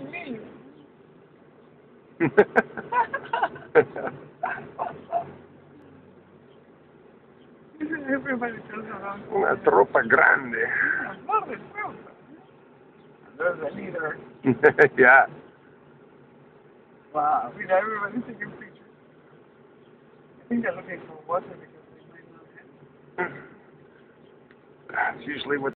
me. Everybody turns around. Una tropa grande. No respuesta. There's the leader. Yeah. Wow. Mira, everybody's taking pictures. I think they're looking for water because they might not have. It's usually what